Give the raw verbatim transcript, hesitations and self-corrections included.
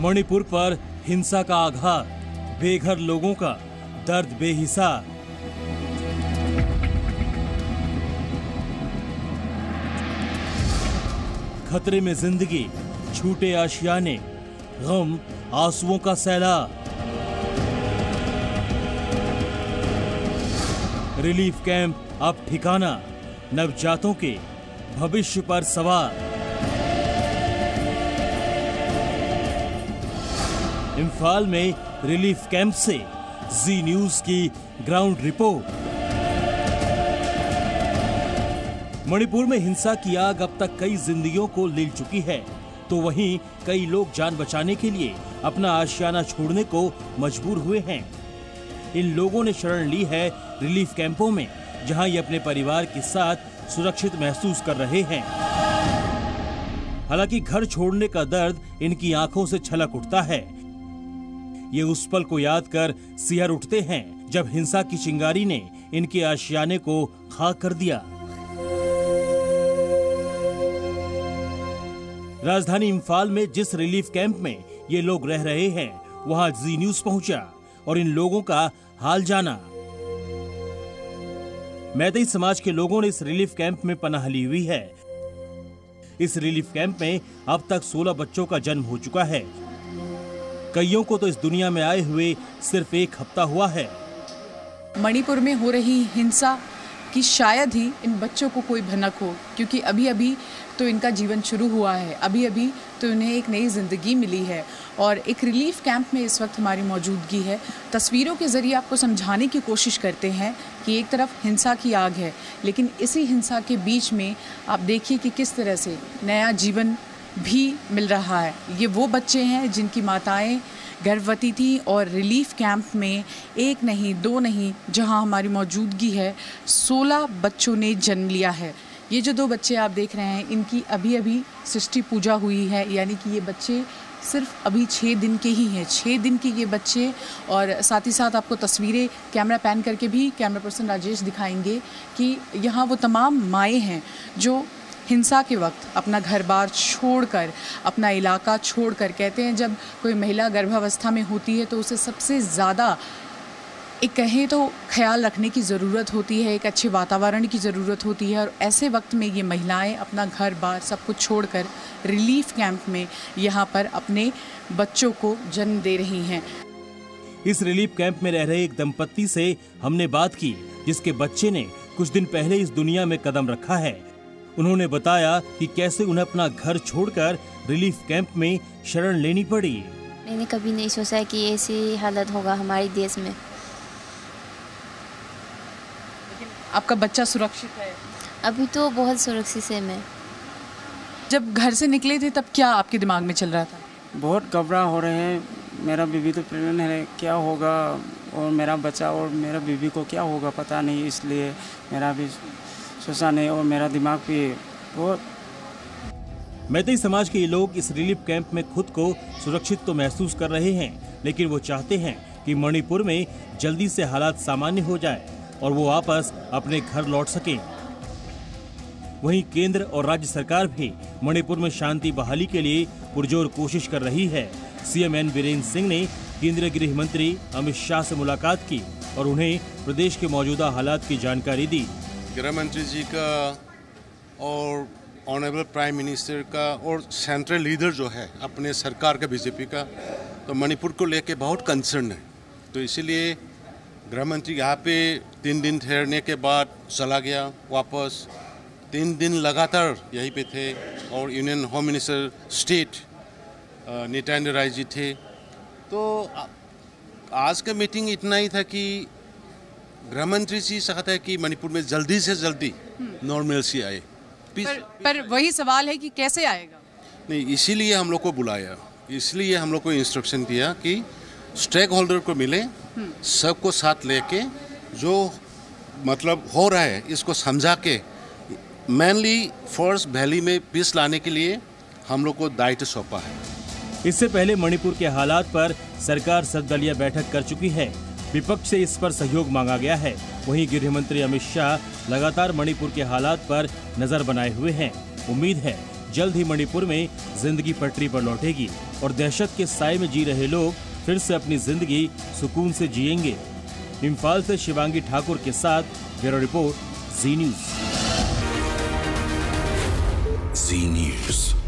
मणिपुर पर हिंसा का आघात, बेघर लोगों का दर्द बेहिसाब। खतरे में जिंदगी, छूटे आशियाने, गम आंसुओं का सैलाब। रिलीफ कैंप अब ठिकाना, नवजातों के भविष्य पर सवार। इम्फाल में रिलीफ कैंप से जी न्यूज की ग्राउंड रिपोर्ट। मणिपुर में हिंसा की आग अब तक कई जिंदगियों को ले चुकी है, तो वहीं कई लोग जान बचाने के लिए अपना आशियाना छोड़ने को मजबूर हुए हैं। इन लोगों ने शरण ली है रिलीफ कैंपों में, जहां ये अपने परिवार के साथ सुरक्षित महसूस कर रहे हैं। हालांकि घर छोड़ने का दर्द इनकी आंखों से छलक उठता है। ये उस पल को याद कर सिहर उठते हैं जब हिंसा की चिंगारी ने इनके आशियाने को खाक कर दिया। राजधानी इम्फाल में जिस रिलीफ कैंप में ये लोग रह रहे हैं, वहां जी न्यूज पहुंचा और इन लोगों का हाल जाना। मैतेई समाज के लोगों ने इस रिलीफ कैंप में पनाह ली हुई है। इस रिलीफ कैंप में अब तक सोलह बच्चों का जन्म हो चुका है। कईयों को तो इस दुनिया में आए हुए सिर्फ एक हफ्ता हुआ है। मणिपुर में हो रही हिंसा कि शायद ही इन बच्चों को कोई भनक हो, क्योंकि अभी अभी तो इनका जीवन शुरू हुआ है, अभी अभी तो इन्हें एक नई ज़िंदगी मिली है। और एक रिलीफ कैंप में इस वक्त हमारी मौजूदगी है। तस्वीरों के ज़रिए आपको समझाने की कोशिश करते हैं कि एक तरफ हिंसा की आग है, लेकिन इसी हिंसा के बीच में आप देखिए कि किस तरह से नया जीवन भी मिल रहा है। ये वो बच्चे हैं जिनकी माताएं गर्भवती थी और रिलीफ कैंप में एक नहीं दो नहीं, जहां हमारी मौजूदगी है, सोलह बच्चों ने जन्म लिया है। ये जो दो बच्चे आप देख रहे हैं, इनकी अभी अभी सृष्टि पूजा हुई है, यानी कि ये बच्चे सिर्फ अभी छः दिन के ही हैं, छः दिन के ये बच्चे। और साथ ही साथ आपको तस्वीरें कैमरा पैन करके भी कैमरा पर्सन राजेश दिखाएंगे कि यहाँ वो तमाम माएँ हैं जो हिंसा के वक्त अपना घर बार छोड़कर, अपना इलाका छोड़कर, कहते हैं जब कोई महिला गर्भावस्था में होती है तो उसे सबसे ज़्यादा एक कहें तो ख्याल रखने की ज़रूरत होती है, एक अच्छे वातावरण की ज़रूरत होती है। और ऐसे वक्त में ये महिलाएं अपना घर बार सब कुछ छोड़कर रिलीफ कैंप में यहाँ पर अपने बच्चों को जन्म दे रही हैं। इस रिलीफ कैंप में रह रहे एक दंपत्ति से हमने बात की, जिसके बच्चे ने कुछ दिन पहले इस दुनिया में कदम रखा है। उन्होंने बताया कि कैसे उन्हें अपना घर छोड़कर रिलीफ कैंप में शरण लेनी पड़ी। मैंने कभी नहीं सोचा कि ऐसी हालत होगा हमारे देश में। आपका बच्चा सुरक्षित है? अभी तो बहुत सुरक्षित है मैं। जब घर से निकले थे तब क्या आपके दिमाग में चल रहा था? बहुत घबरा हो रहे हैं, मेरा बीवी तो प्रेग्नेंट है, क्या होगा, और मेरा बच्चा और मेरा बीवी को क्या होगा पता नहीं, इसलिए मेरा भी सोचा नहीं और मेरा दिमाग भी बहुत। मैतेई समाज के ये लोग इस रिलीफ कैंप में खुद को सुरक्षित तो महसूस कर रहे हैं, लेकिन वो चाहते हैं कि मणिपुर में जल्दी से हालात सामान्य हो जाए और वो वापस अपने घर लौट सकें। वहीं केंद्र और राज्य सरकार भी मणिपुर में शांति बहाली के लिए पुरजोर कोशिश कर रही है। सीएम एन बीरेन सिंह ने केंद्रीय गृह मंत्री अमित शाह से मुलाकात की और उन्हें प्रदेश के मौजूदा हालात की जानकारी दी। गृह मंत्री जी का और ऑनरेबल प्राइम मिनिस्टर का और सेंट्रल लीडर जो है अपने सरकार का, बीजेपी का, तो मणिपुर को लेके बहुत कंसर्न है। तो इसीलिए गृह मंत्री यहाँ पे तीन दिन ठहरने के बाद चला गया वापस। तीन दिन लगातार यहीं पे थे और union home minister state Nityanand Rai ji थे। तो आज का मीटिंग इतना ही था कि गृह मंत्री जी चाहता है कि मणिपुर में जल्दी से जल्दी नॉर्मलसी आए। पर, पर वही सवाल है कि कैसे आएगा? नहीं, इसीलिए हम लोग को बुलाया, इसलिए हम लोग को इंस्ट्रक्शन दिया कि स्टेक होल्डर को मिले, सबको साथ लेके जो मतलब हो रहा है इसको समझा के मेनली फॉरेस्ट वैली में पीस लाने के लिए हम लोग को दायित्व सौंपा है। इससे पहले मणिपुर के हालात पर सरकार सर्वदलीय बैठक कर चुकी है। विपक्ष से इस पर सहयोग मांगा गया है। वहीं गृह मंत्री अमित शाह लगातार मणिपुर के हालात पर नजर बनाए हुए हैं। उम्मीद है जल्द ही मणिपुर में जिंदगी पटरी पर लौटेगी और दहशत के साए में जी रहे लोग फिर से अपनी जिंदगी सुकून से जिएंगे। इम्फाल से शिवांगी ठाकुर के साथ bureau report, Zee News. Zee news.